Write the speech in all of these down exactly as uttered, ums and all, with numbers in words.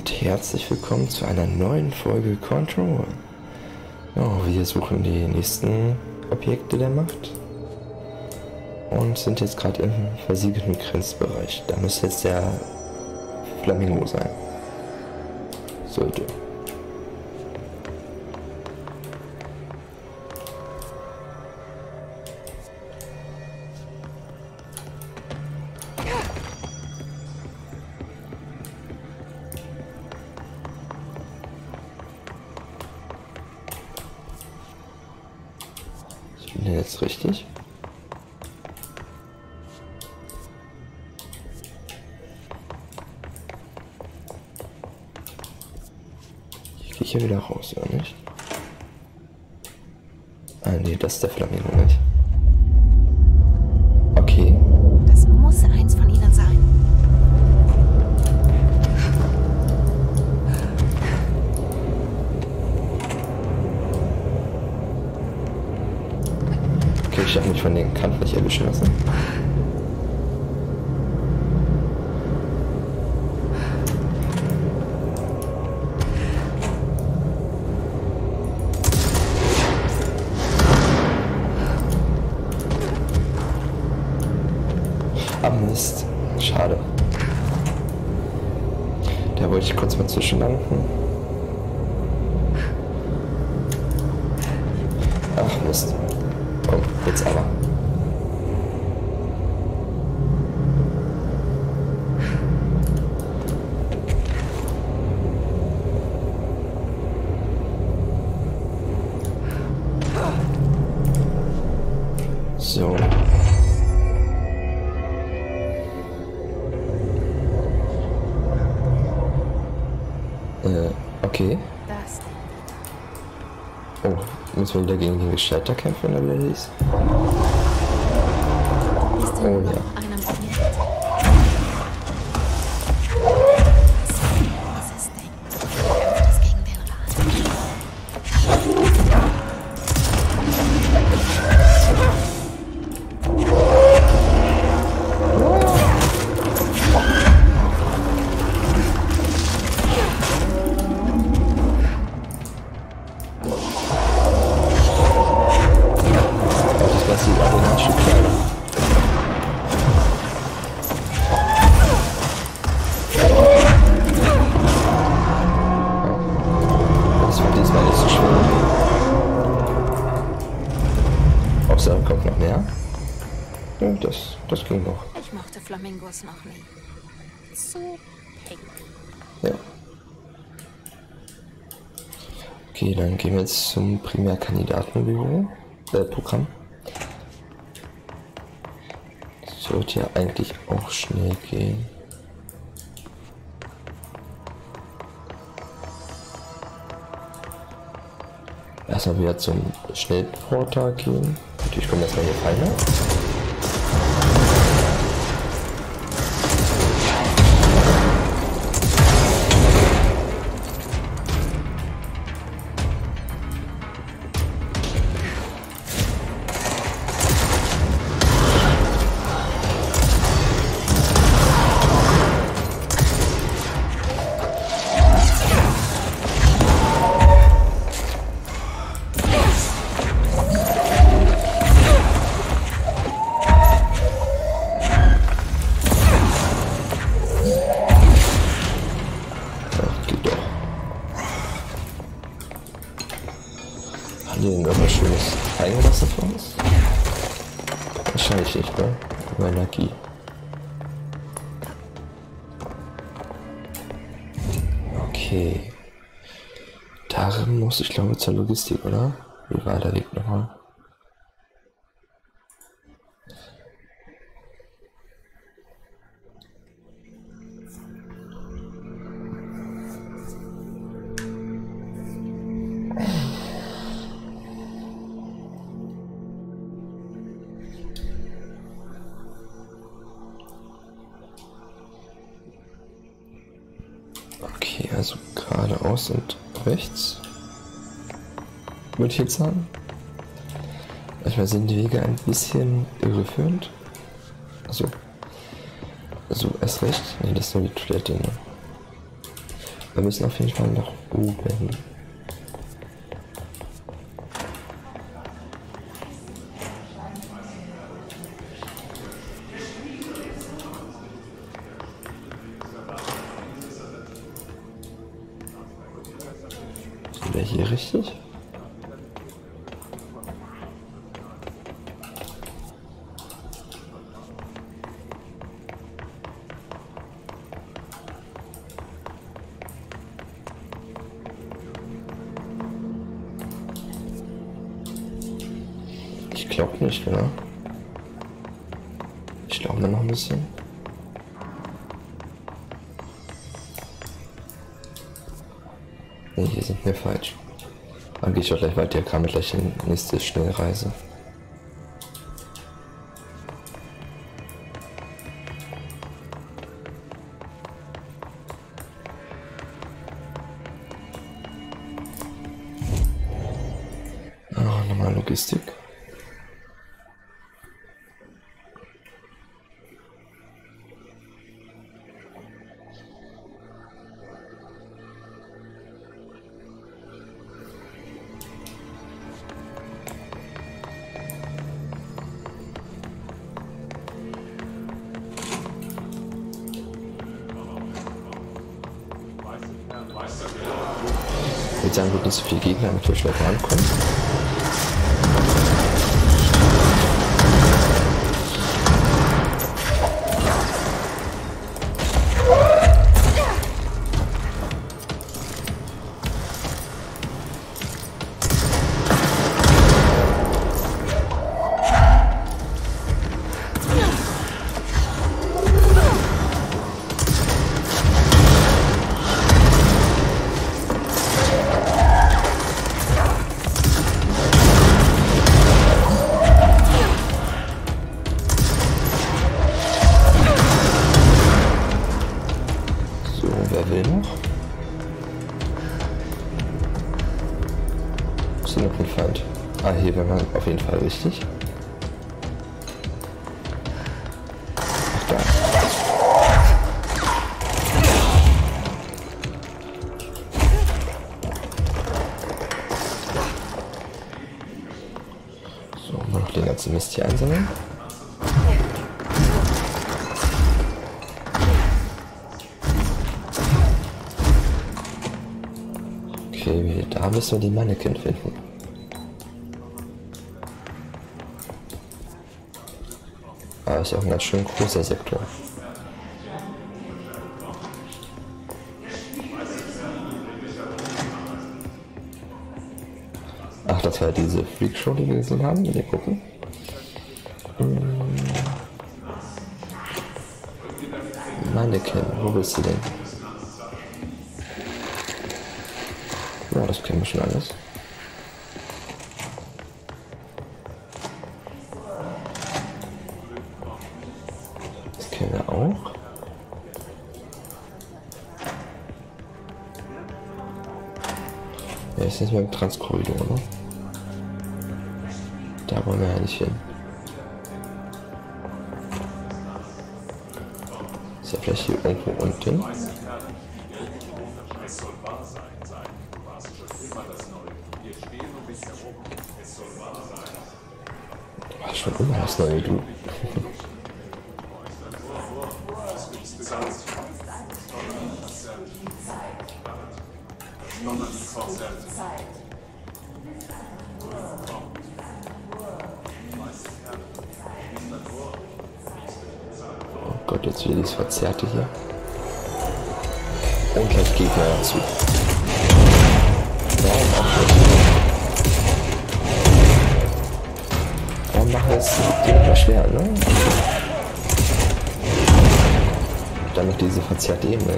und herzlich willkommen zu einer neuen Folge Control. Ja, wir suchen die nächsten Objekte der Macht und sind jetzt gerade im versiegelten Grenzbereich. Da müsste jetzt der Flamingo sein. Sollte. Ich bin jetzt richtig. Ich gehe hier wieder raus, oder nicht? Ah nee, das ist der Flamingo nicht. Okay. Das muss eins von ihnen sein. Okay, ich habe mich von den Kanten nicht erwischen lassen. Ah Mist, schade. Da wollte ich kurz mal zwischenlanden. Ach Mist. Komm, jetzt aber. So. Äh, okay. Das. Oh, müssen wir wieder gegen den Gestalter kämpfen, oder wie das ist? Ist Oh in ja. einem Objekt. Dieses Ding. Kämpft es gegen den Rat. Das sieht auch ganz schön klein aus. Das wird diesmal nicht so schwer. Außer da kommt noch mehr. Ja, das, das ging noch. Ich mochte Flamingos noch nie. Zu pink. Ja. Okay, dann gehen wir jetzt zum Primärkandidatenbüro, äh, Programm. Sollte ja eigentlich auch schnell gehen. Erstmal wieder zum Schnellportal gehen. Natürlich kommen erstmal hier Feinde. Haben die denn irgendwas Schönes eingelassen für uns? Wahrscheinlich nicht, ne? Über Energie. Okay. Darin muss ich glaube zur Logistik, oder? Wie war der Weg nochmal? Okay, also geradeaus und rechts. Würde ich jetzt sagen. Manchmal sind die Wege ein bisschen irreführend. Also, also erst recht. Ne, das ist nur die Toilette, ne? Wir müssen auf jeden Fall nach oben. Sind wir hier richtig? Ich glaube nicht, oder? Ich glaube noch ein bisschen. Ne, hier sind wir falsch. Dann gehe ich auch gleich weiter, kam gleich in die nächste Schnellreise. Ah, nochmal Logistik. Ich würde sagen, wird nicht so viel Gegner, damit wir schnell rankommen. Wer will noch? Ist hier noch ein Feind? Ah, hier wäre man auf jeden Fall richtig. Ach, da. So, mal noch den ganzen Mist hier einsammeln. Okay, da müssen wir die Mannequin finden. Ah, ist auch ein ganz schön großer Sektor. Ach, das war diese Freakshow, die wir gesehen haben, mit den Puppen. Hm. Mannequin, wo bist du denn? Ja, das kennen wir schon alles. Das kennen wir auch. Ja, jetzt sind wir im Transkorridor, ne? Da wollen wir ja nicht hin. Ist ja vielleicht hier irgendwo unten. Ach, schon immer das neue Du. Oh Gott, jetzt wieder dieses Verzerrte hier. Und gleich Gegner dazu. Warum auch nicht? Warum machen wir es die immer schwer, ne? Dann noch diese verzerrte Ebene.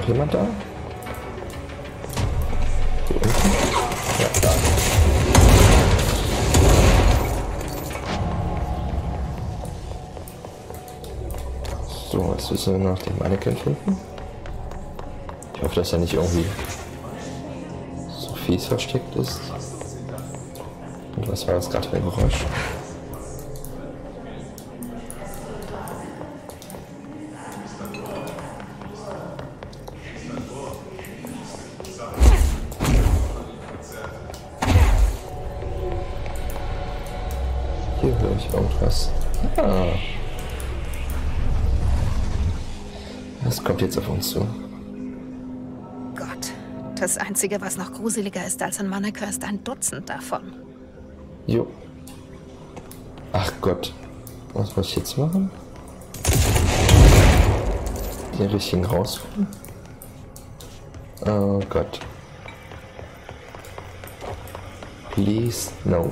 noch jemand da? Hier unten? Ja, da. So, jetzt müssen wir nach dem Mannequin finden. Ich hoffe, dass er nicht irgendwie so fies versteckt ist. Und was war das gerade für ein Geräusch? Hier höre ich irgendwas. Ah. Das kommt jetzt auf uns zu. Gott, das Einzige, was noch gruseliger ist als ein Mannequin, ist ein Dutzend davon. Jo. Ach Gott. Was muss ich jetzt machen? Den richtigen rausfinden? Oh Gott. Please, no.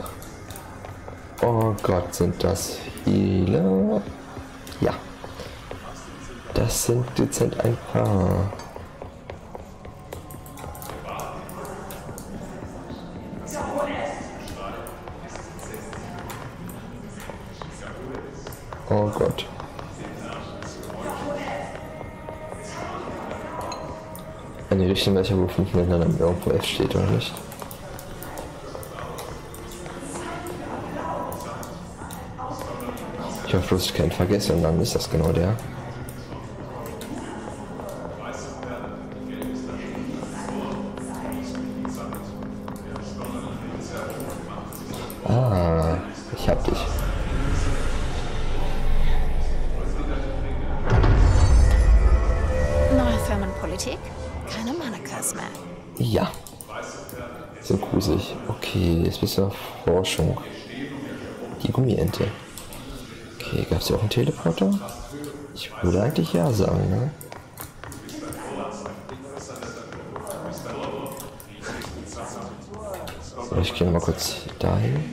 Oh Gott, sind das viele? Ja. Das sind dezent ein paar. Oh Gott. An die richtigen welcher befinden, wenn dann irgendwo F steht oder nicht. Ich hoffe bloß, ich keinen vergesse und dann ist das genau der. Ah, ich hab dich. Neue Firmenpolitik? Keine Mannequins mehr. Ja. Sind gruselig. Okay, jetzt bist du auf Forschung. Die Gummiente. Okay, gab es ja auch einen Teleporter? Ich würde eigentlich ja sagen, ne? So, ich gehe mal kurz dahin.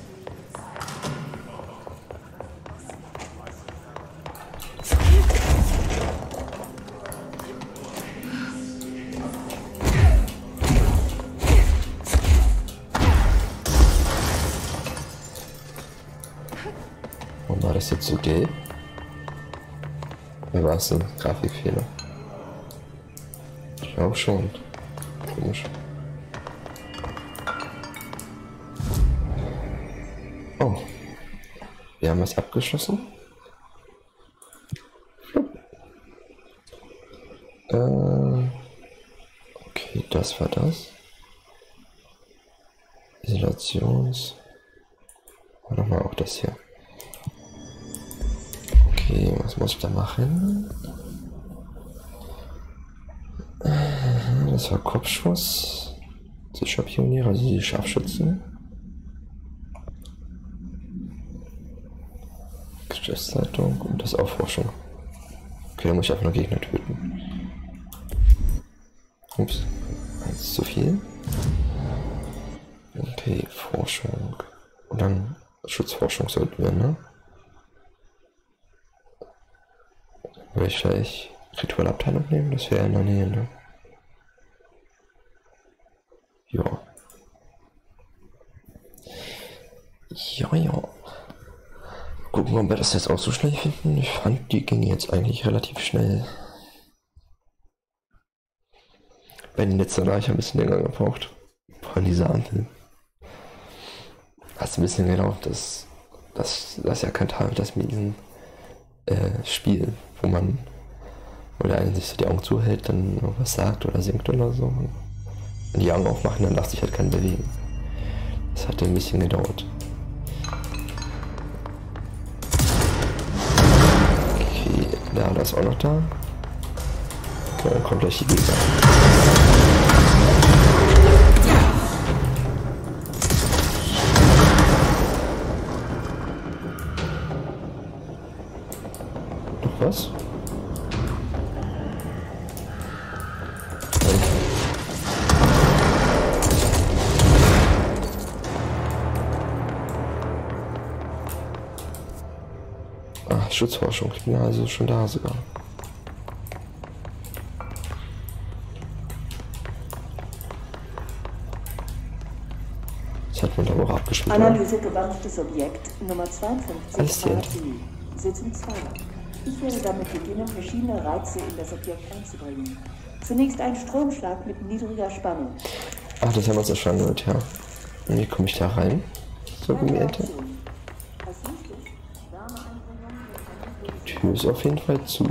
Warum war das jetzt so gelb? Oder war es ein Grafikfehler? Ich glaube schon. Komisch. Oh. Wir haben es abgeschlossen. Äh, okay, das war das. Isolations. Und nochmal auch das hier. Okay, was muss ich da machen? Das war Kopfschuss. Sicher Pioniere, also die Scharfschützen. Geschäftsleitung und das Aufforschung. Okay, da muss ich einfach nur Gegner töten. Ups, das ist zu viel. Okay, Forschung. Und dann Schutzforschung sollten wir, ne? Will ich gleich Ritualabteilung nehmen? Das wäre in der Nähe, ne? Ja. Ja, ja. Gucken, ob wir das jetzt auch so schnell finden. Ich fand, die ging jetzt eigentlich relativ schnell. Bei den letzten habe ich ein bisschen länger gebraucht. Von dieser Ampel. Hat ein bisschen gedauert, dass das, das erkannt habe, dass mit diesem äh, Spiel, wo man, wo der eine sich so die Augen zuhält, dann was sagt oder singt oder so. Und die Augen aufmachen, dann darf sich halt keinen bewegen. Das hat ein bisschen gedauert. Okay, ja, da ist auch noch da. Okay, dann kommt gleich die Gegner. Noch was? Schutzforschung, ich bin also schon da sogar. abgespielt. Analyse gewandtes Objekt Nummer Alles die Ente. zweiundfünfzig. Sitzung zwei. Ich werde damit beginnen, verschiedene Reize in das Objekt einzubringen. Zunächst ein Stromschlag mit niedriger Spannung. Ach, das haben wir uns ja schon gehört, ja. Und wie komme ich da rein? So wie die Ente. Als nächstes Wärmeeinbringung mit einem Die Tür ist auf jeden Fall zu.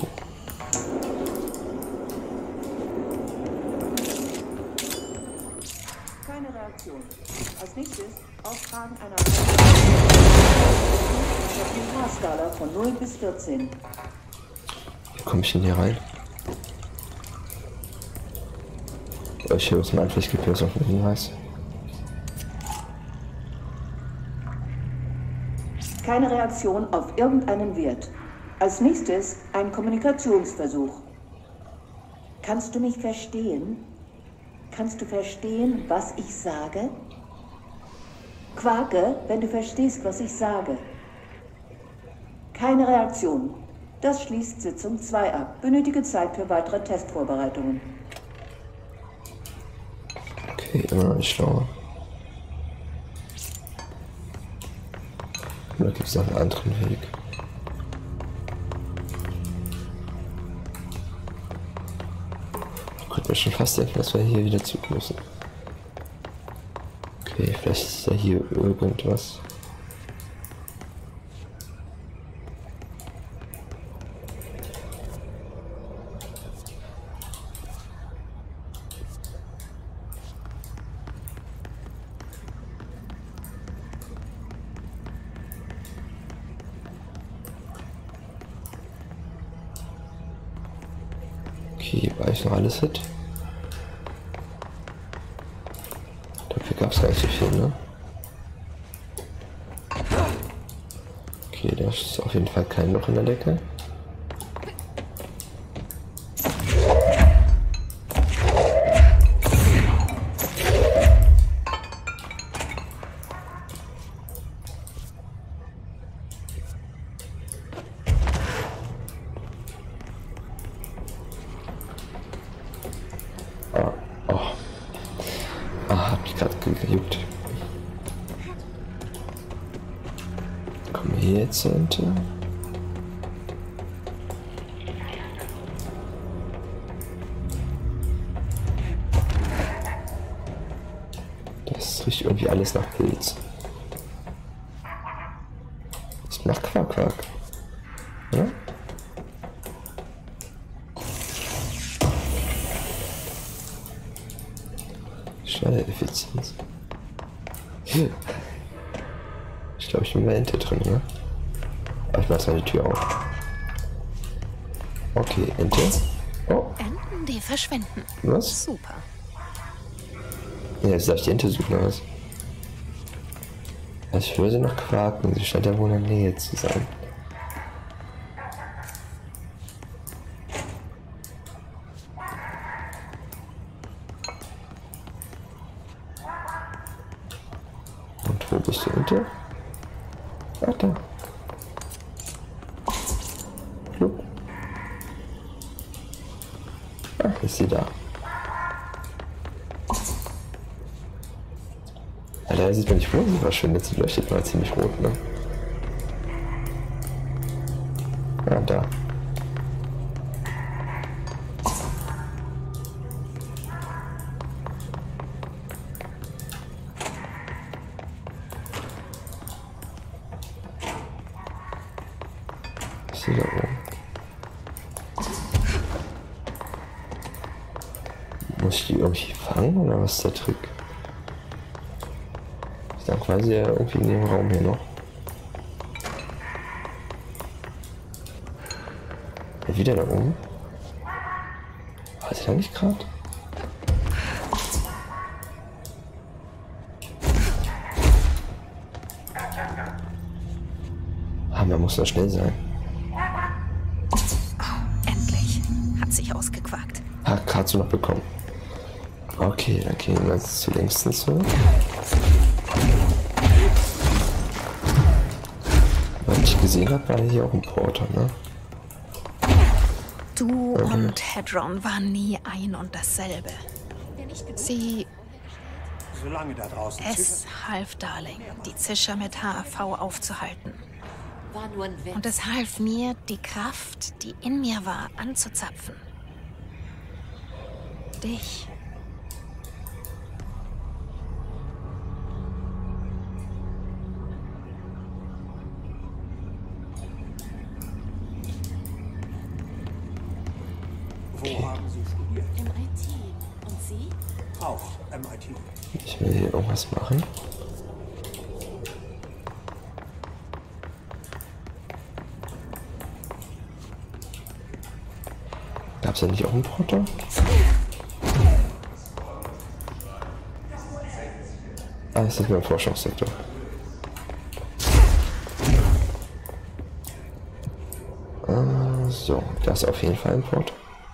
Keine Reaktion. Als nächstes Auftragen einer Skala von null bis vierzehn. Wie komme ich denn hier rein? Oh, ich höre es mal, vielleicht gibt es auch einen Hinweis. Keine Reaktion auf irgendeinen Wert. Als nächstes ein Kommunikationsversuch. Kannst du mich verstehen? Kannst du verstehen, was ich sage? Quake, wenn du verstehst, was ich sage. Keine Reaktion. Das schließt Sitzung zwei ab. Benötige Zeit für weitere Testvorbereitungen. Okay, immer noch nicht schlauer. Oder gibt es noch einen anderen Weg? Ich könnte mir schon fast denken, dass wir hier wieder zurück müssen. Okay, vielleicht ist ja hier irgendwas. Okay, war ich noch alles hit? Dafür gab es gar nicht so viel, ne? Okay, da ist auf jeden Fall kein Loch in der Decke. Gejuckt. Kommen wir hier jetzt hinter? Das riecht irgendwie alles nach Pilz. Das macht Quack, Quack. Ja? Effizienz. Ich glaube, ich bin bei Ente drin, ne? Aber ich mach mal die Tür auf. Okay, Ente. Oh. Enten, die verschwinden. Was? Super. Ja, jetzt darf ich die Ente suchen, oder was? Also ich höre sie noch quaken. Sie scheint ja wohl in der Nähe zu sein. Wo bist du hinter? Ah, da. Flup. Ah, ist sie da. Alter, sieht man nicht, wo sie verschwindet. Sie leuchtet mal ziemlich rot, ne? Ah, da. Da oben. Muss ich die irgendwie fangen oder was ist der Trick? Ist dann quasi ja irgendwie in dem Raum hier noch. Ja, wieder da oben. War sie da nicht gerade? Ah, man muss da schnell sein. Ausgequakt. Ah, Katze noch bekommen. Okay, dann gehen wir jetzt zu längsten zu. Was ich gesehen habe, war hier auch ein Porter, ne? Du okay. und Hedron waren nie ein und dasselbe. Sie solange da draußen Es half Darling, die Zischer mit H A V aufzuhalten. War nur ein Witz. Und es half mir, die Kraft, die in mir war, anzuzapfen. Dich. Wo haben Sie studiert? M I T. Und Sie? Auch M I T. Ich will hier irgendwas machen. Gab's ja nicht auch einen Porter? Ah, das ist nur ein Forschungssektor. Ah, so, das ist auf jeden Fall ein Porter.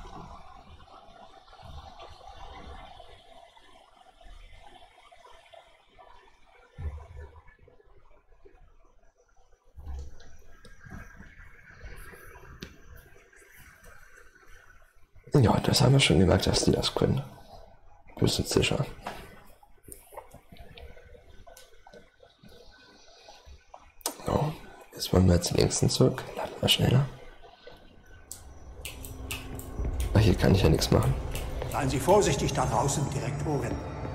Ja, das haben wir schon gemerkt, dass die das können. Böse Zischer. So, jetzt wollen wir jetzt links zurück. Laden wir schneller. Ach, hier kann ich ja nichts machen. Seien Sie vorsichtig da draußen, Direktorin.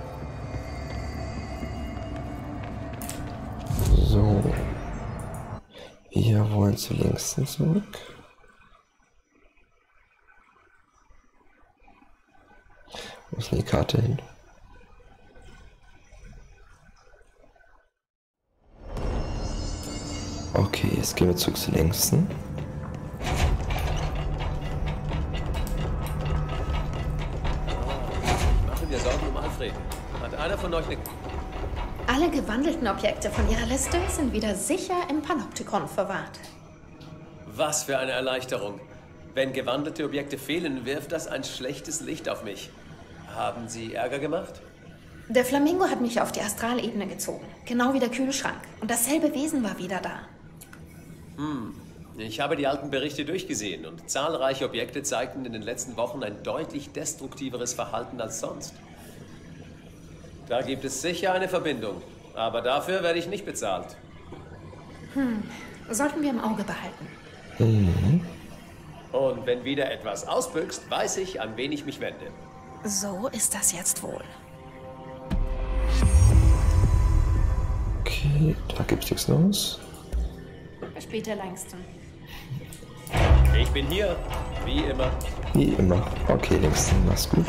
So. Wir wollen zu links zurück. Wo ist denn die Karte hin? Okay, jetzt gehen wir zurück zu längsten. Machen wir Sorgen um Alfred. Hat einer von euch eine... Alle gewandelten Objekte von ihrer Liste sind wieder sicher im Panoptikon verwahrt. Was für eine Erleichterung. Wenn gewandelte Objekte fehlen, wirft das ein schlechtes Licht auf mich. Haben Sie Ärger gemacht? Der Flamingo hat mich auf die Astralebene gezogen, genau wie der Kühlschrank. Und dasselbe Wesen war wieder da. Hm. Ich habe die alten Berichte durchgesehen und zahlreiche Objekte zeigten in den letzten Wochen ein deutlich destruktiveres Verhalten als sonst. Da gibt es sicher eine Verbindung, aber dafür werde ich nicht bezahlt. Hm, sollten wir im Auge behalten. Mhm. Und wenn wieder etwas ausbüchst, weiß ich, an wen ich mich wende. So ist das jetzt wohl. Okay, da gibt's nichts Neues. Bis später, Langston. Ich bin hier, wie immer. Wie immer. Okay, Längsten, mach's gut.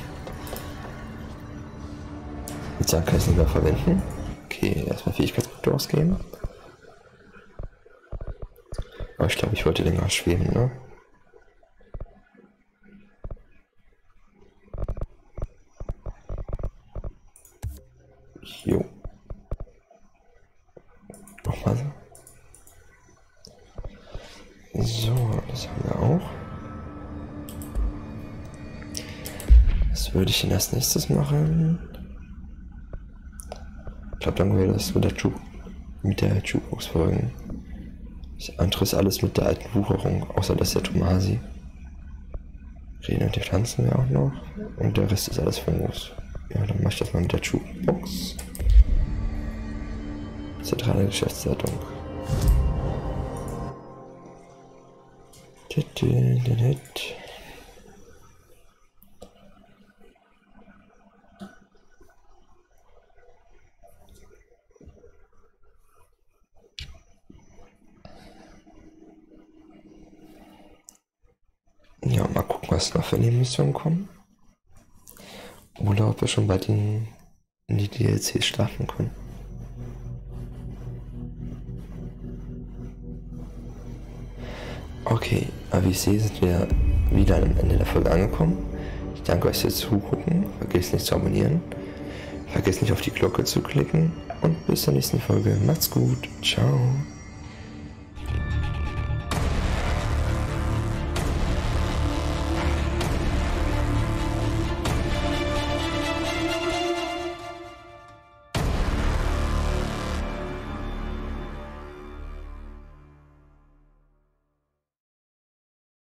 Jetzt kann ich es nicht mehr verwenden. Okay, erstmal Fähigkeitspunkte ausgeben. Aber ich glaube, ich wollte länger schweben, ne? Jo. Nochmal so. So, das haben wir auch. Was würde ich denn als nächstes machen? Ich glaube, dann würde das mit der, Ju mit der Jukebox folgen. Das andere ist alles mit der alten Wucherung, außer das der Tomasi. Reden und die Pflanzen wir auch noch. Und der Rest ist alles von los. Ja, dann mache ich das mal mit der Jukebox. Zentrale Geschäftsleitung. Ja, mal gucken, was noch für Nebenmissionen kommen. Oder ob wir schon bei den in die D L Cs starten können. Okay, aber wie ich sehe, sind wir wieder am Ende der Folge angekommen. Ich danke euch fürs Zugucken. Vergesst nicht zu abonnieren. Vergesst nicht auf die Glocke zu klicken. Und bis zur nächsten Folge. Macht's gut. Ciao.